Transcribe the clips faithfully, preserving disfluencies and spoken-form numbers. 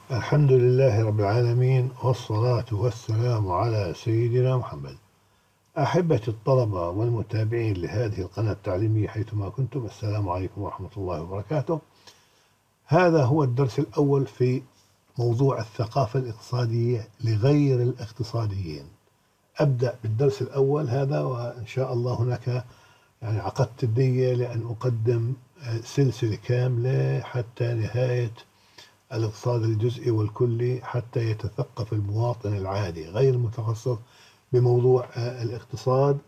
الحمد لله رب العالمين، والصلاة والسلام على سيدنا محمد. أحبتي الطلبة والمتابعين لهذه القناة التعليمية حيثما كنتم، السلام عليكم ورحمة الله وبركاته. هذا هو الدرس الأول في موضوع الثقافة الاقتصادية لغير الاقتصاديين. أبدأ بالدرس الأول هذا، وإن شاء الله هناك يعني عقدت النية لأن أقدم سلسلة كاملة حتى نهاية الاقتصاد الجزئي والكلي، حتى يتثقف المواطن العادي غير المتخصص بموضوع الاقتصاد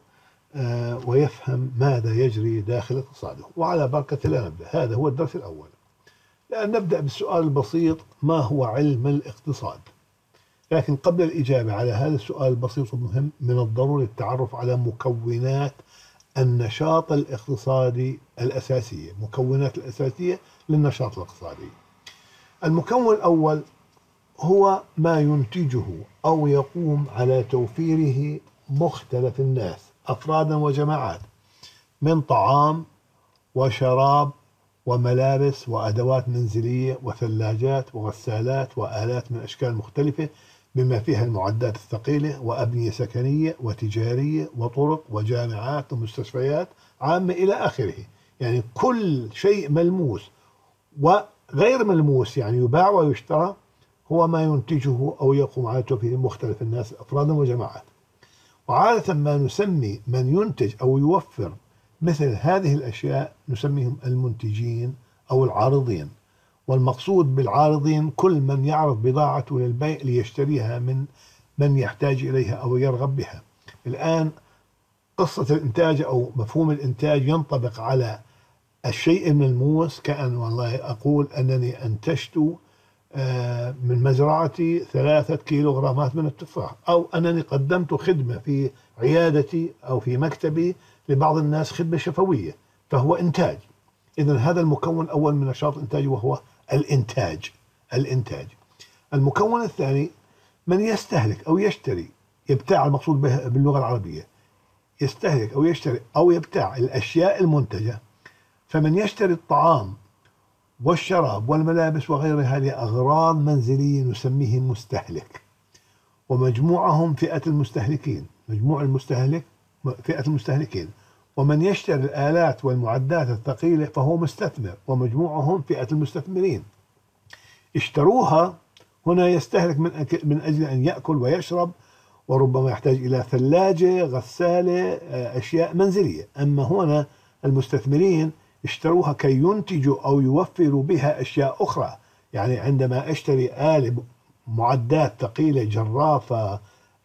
ويفهم ماذا يجري داخل اقتصاده. وعلى بركة الله نبدأ. هذا هو الدرس الأول. لأن نبدأ بالسؤال البسيط: ما هو علم الاقتصاد؟ لكن قبل الإجابة على هذا السؤال البسيط المهم، من الضروري التعرف على مكونات النشاط الاقتصادي الأساسية، مكونات الأساسية للنشاط الاقتصادي. المكون الأول هو ما ينتجه أو يقوم على توفيره مختلف الناس أفرادا وجماعات من طعام وشراب وملابس وأدوات منزلية وثلاجات وغسالات وآلات من أشكال مختلفة، بما فيها المعدات الثقيلة وأبنية سكنية وتجارية وطرق وجامعات ومستشفيات عامة إلى آخره. يعني كل شيء ملموس وغير ملموس، يعني يباع ويشترى، هو ما ينتجه أو يقوم على توفير مختلف الناس أفرادا وجماعات. وعادة ما نسمي من ينتج أو يوفر مثل هذه الأشياء نسميهم المنتجين أو العارضين. والمقصود بالعارضين كل من يعرض بضاعته للبيع ليشتريها من من يحتاج إليها أو يرغب بها. الآن قصة الإنتاج أو مفهوم الإنتاج ينطبق على الشيء الملموس، كأن والله أقول أنني أنتجت من مزرعتي ثلاثة كيلوغرامات من التفاح، أو أنني قدمت خدمة في عيادتي أو في مكتبي لبعض الناس، خدمة شفوية، فهو إنتاج. إذن هذا المكون الأول من نشاط الإنتاج، وهو الإنتاج. الإنتاج. المكون الثاني من يستهلك أو يشتري، يبتاع، المقصود به باللغة العربية يستهلك أو يشتري أو يبتاع الأشياء المنتجة. فمن يشتري الطعام والشراب والملابس وغيرها لأغراض منزلية نسميه مستهلك، ومجموعهم فئة المستهلكين. مجموع المستهلك فئة المستهلكين. ومن يشتري الآلات والمعدات الثقيلة فهو مستثمر، ومجموعهم فئة المستثمرين. اشتروها هنا يستهلك من من أجل أن يأكل ويشرب، وربما يحتاج إلى ثلاجة، غسالة، أشياء منزلية. أما هنا المستثمرين اشتروها كي ينتجوا أو يوفروا بها أشياء أخرى. يعني عندما أشتري آلة معدات ثقيلة، جرافة،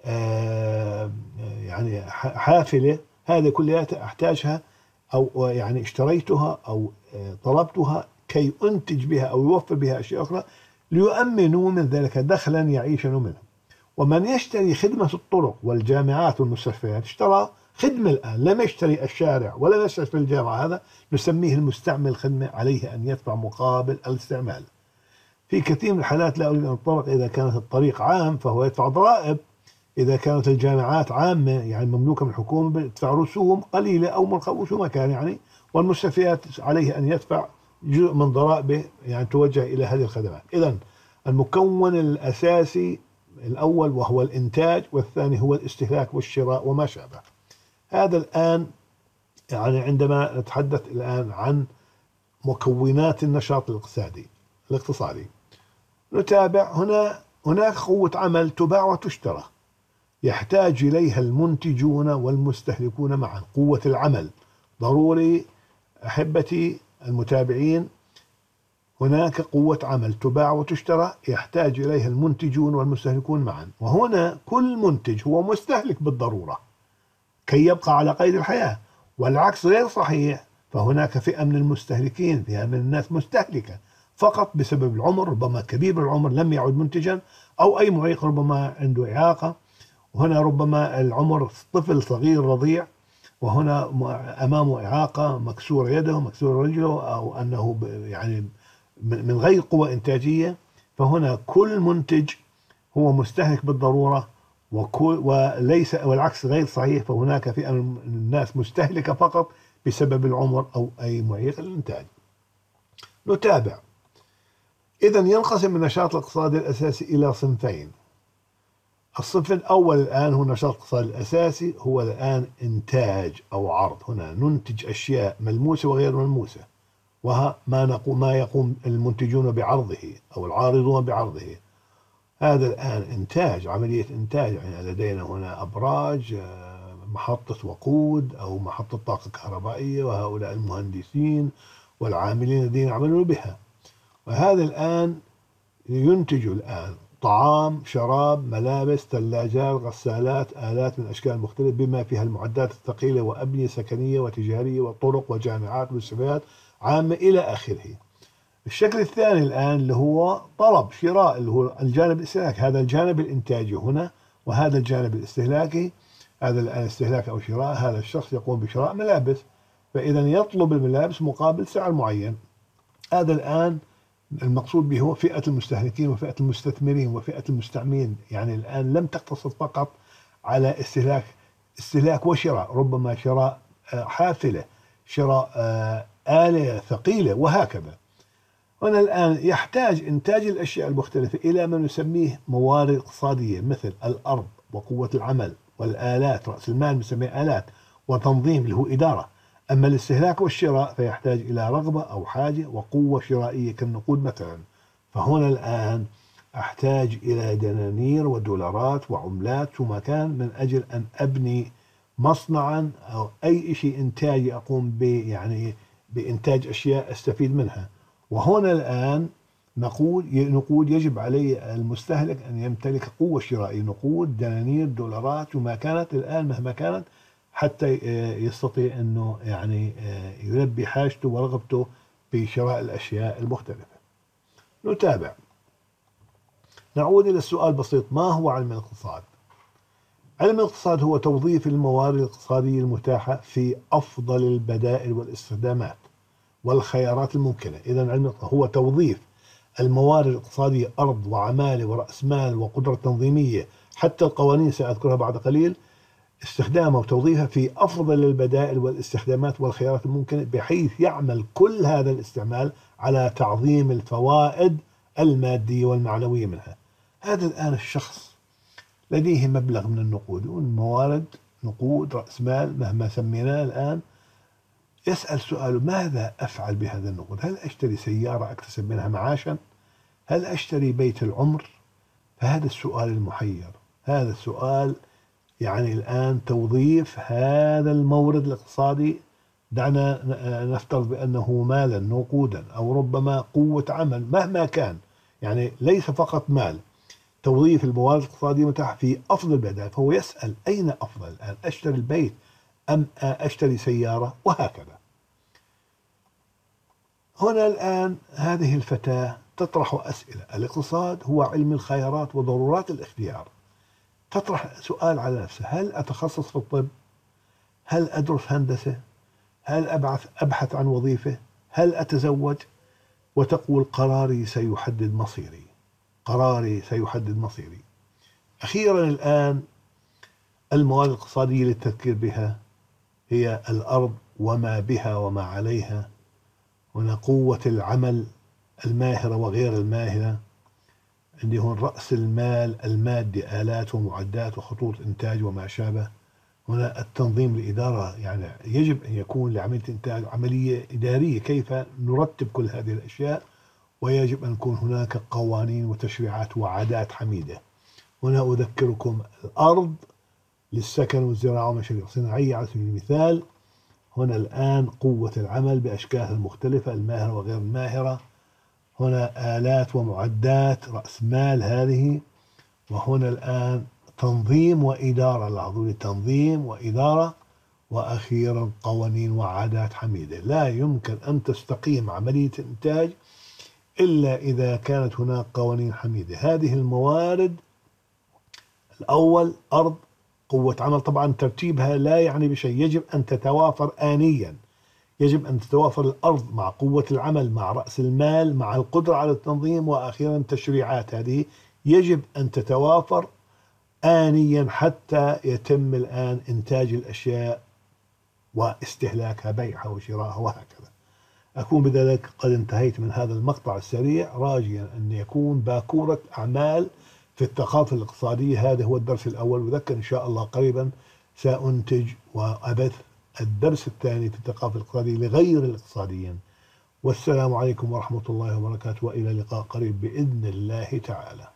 يعني حافلة، هذه كلها أحتاجها، أو يعني اشتريتها أو طلبتها كي أنتج بها أو يوفر بها أشياء أخرى ليؤمنوا من ذلك دخلا يعيشون منه. ومن يشتري خدمة الطرق والجامعات والمستشفيات اشترى خدمة الآن، لم يشتري الشارع ولا يشتري الجامعة، هذا نسميه المستعمل خدمة، عليه أن يدفع مقابل الاستعمال. في كثير من الحالات لا أريد أن أتطرق، إذا كانت الطريق عام فهو يدفع ضرائب، إذا كانت الجامعات عامة يعني مملوكة من الحكومة يدفع رسوم قليلة أو منخفضة شو ما كان يعني. والمستشفيات عليه أن يدفع جزء من ضرائبه يعني توجه إلى هذه الخدمات. إذن المكون الأساسي الأول وهو الإنتاج، والثاني هو الاستهلاك والشراء وما شابه. هذا الآن يعني عندما نتحدث الآن عن مكونات النشاط الاقتصادي الاقتصادي نتابع. هنا هناك قوة عمل تباع وتشترى، يحتاج إليها المنتجون والمستهلكون معا. قوة العمل ضروري أحبتي المتابعين. هناك قوة عمل تباع وتشترى، يحتاج إليها المنتجون والمستهلكون معا. وهنا كل منتج هو مستهلك بالضرورة كي يبقى على قيد الحياة، والعكس غير صحيح. فهناك فئة من المستهلكين، فئة من الناس مستهلكة فقط بسبب العمر، ربما كبير العمر لم يعد منتجا، أو أي معيق، ربما عنده إعاقة. وهنا ربما العمر طفل صغير رضيع، وهنا أمامه إعاقة، مكسور يده، مكسور رجله، أو أنه يعني من غير قوة إنتاجية. فهنا كل منتج هو مستهلك بالضرورة، وكل وليس والعكس غير صحيح. فهناك فئة من الناس مستهلكة فقط بسبب العمر أو أي معيق الإنتاج. نتابع. إذا ينقسم النشاط الاقتصادي الأساسي إلى صنفين. الصنف الأول الآن هو النشاط الاقتصادي الأساسي، هو الآن إنتاج أو عرض. هنا ننتج أشياء ملموسة وغير ملموسة، وما نقوم ما يقوم المنتجون بعرضه أو العارضون بعرضه. هذا الآن إنتاج، عملية إنتاج. يعني لدينا هنا أبراج، محطة وقود أو محطة طاقة كهربائية، وهؤلاء المهندسين والعاملين الذين يعملون بها. وهذا الآن ينتج الآن طعام، شراب، ملابس، ثلاجات، غسالات، آلات من أشكال مختلفة، بما فيها المعدات الثقيلة وأبنية سكنية وتجارية وطرق وجامعات ومستشفيات عامة إلى آخره. الشكل الثاني الآن اللي هو طلب، شراء، اللي هو الجانب الاستهلاكي. هذا الجانب الإنتاجي هنا، وهذا الجانب الاستهلاكي. هذا الآن استهلاك أو شراء، هذا الشخص يقوم بشراء ملابس، فإذا يطلب الملابس مقابل سعر معين. هذا الآن المقصود به هو فئة المستهلكين وفئة المستثمرين وفئة المستعملين. يعني الآن لم تقتصر فقط على استهلاك استهلاك وشراء، ربما شراء حافلة، شراء آلة ثقيلة، وهكذا. هنا الآن يحتاج إنتاج الأشياء المختلفة إلى ما نسميه موارد اقتصادية، مثل الأرض وقوة العمل والآلات، رأس المال نسميه آلات، وتنظيم اللي هو إدارة. أما الاستهلاك والشراء فيحتاج إلى رغبة أو حاجة وقوة شرائية كالنقود مثلا. فهنا الآن أحتاج إلى دنانير ودولارات وعملات ومكان من أجل أن أبني مصنعا أو أي شيء إنتاجي أقوم ب يعني بإنتاج أشياء أستفيد منها. وهنا الآن نقود نقود يجب علي المستهلك أن يمتلك قوة شرائية، نقود، دنانير، دولارات، وما كانت الآن مهما كانت، حتى يستطيع أنه يعني يلبي حاجته ورغبته في شراء الأشياء المختلفة. نتابع. نعود إلى السؤال البسيط: ما هو علم الاقتصاد؟ علم الاقتصاد هو توظيف الموارد الاقتصادية المتاحة في أفضل البدائل والاستخدامات والخيارات الممكنة. إذن علم هو توظيف الموارد الاقتصادية، أرض وعمالة ورأس مال وقدرة تنظيمية، حتى القوانين سأذكرها بعد قليل، استخدامها وتوظيفها في أفضل البدائل والاستخدامات والخيارات الممكنة، بحيث يعمل كل هذا الاستعمال على تعظيم الفوائد المادية والمعنوية منها. هذا الآن الشخص لديه مبلغ من النقود والموارد، نقود، رأس مال، مهما سميناه الآن، يسأل سؤاله: ماذا أفعل بهذا النقود؟ هل أشتري سيارة أكتسب منها معاشا؟ هل أشتري بيت العمر؟ فهذا السؤال المحير. هذا السؤال يعني الآن توظيف هذا المورد الاقتصادي، دعنا نفترض بأنه مالا، نقودا، أو ربما قوة عمل، مهما كان، يعني ليس فقط مال. توظيف الموارد الاقتصادية متاحة في أفضل بدائل. فهو يسأل: أين أفضل الآن؟ أشتري البيت أم أشتري سيارة؟ وهكذا. هنا الآن هذه الفتاة تطرح أسئلة. الاقتصاد هو علم الخيارات وضرورات الاختيار. تطرح سؤال على نفسها: هل أتخصص في الطب؟ هل أدرس هندسة؟ هل أبعث أبحث عن وظيفة؟ هل أتزوج؟ وتقول: قراري سيحدد مصيري، قراري سيحدد مصيري. أخيرا الآن الموارد الاقتصادية للتفكير بها هي الأرض وما بها وما عليها، هنا قوة العمل الماهرة وغير الماهرة، عندي هون رأس المال المادي، آلات ومعدات وخطوط إنتاج وما شابه. هنا التنظيم، الإدارة، يعني يجب أن يكون لعملية إنتاج عملية إدارية، كيف نرتب كل هذه الأشياء، ويجب أن يكون هناك قوانين وتشريعات وعادات حميدة. هنا أذكركم: الأرض للسكن والزراعة ومشاريع صناعية على سبيل المثال. هنا الآن قوة العمل بأشكالها المختلفة، الماهرة وغير الماهرة. هنا آلات ومعدات، رأس مال هذه. وهنا الآن تنظيم وإدارة، لاحظوا لي، تنظيم وإدارة. وأخيرا قوانين وعادات حميدة. لا يمكن أن تستقيم عملية الإنتاج إلا إذا كانت هناك قوانين حميدة. هذه الموارد: الأول أرض، قوة عمل. طبعا ترتيبها لا يعني بشيء، يجب أن تتوافر آنيا. يجب أن تتوافر الأرض مع قوة العمل مع رأس المال مع القدرة على التنظيم، وأخيرا التشريعات. هذه يجب أن تتوافر آنيا حتى يتم الآن إنتاج الأشياء واستهلاكها، بيعها وشراءها، وهكذا. أكون بذلك قد انتهيت من هذا المقطع السريع، راجيا أن يكون باكورة أعمال في الثقافة الاقتصادية. هذا هو الدرس الأول، وذكر إن شاء الله قريبا سأنتج وأبث الدرس الثاني في الثقافة الاقتصادية لغير الاقتصاديين. والسلام عليكم ورحمة الله وبركاته، وإلى لقاء قريب بإذن الله تعالى.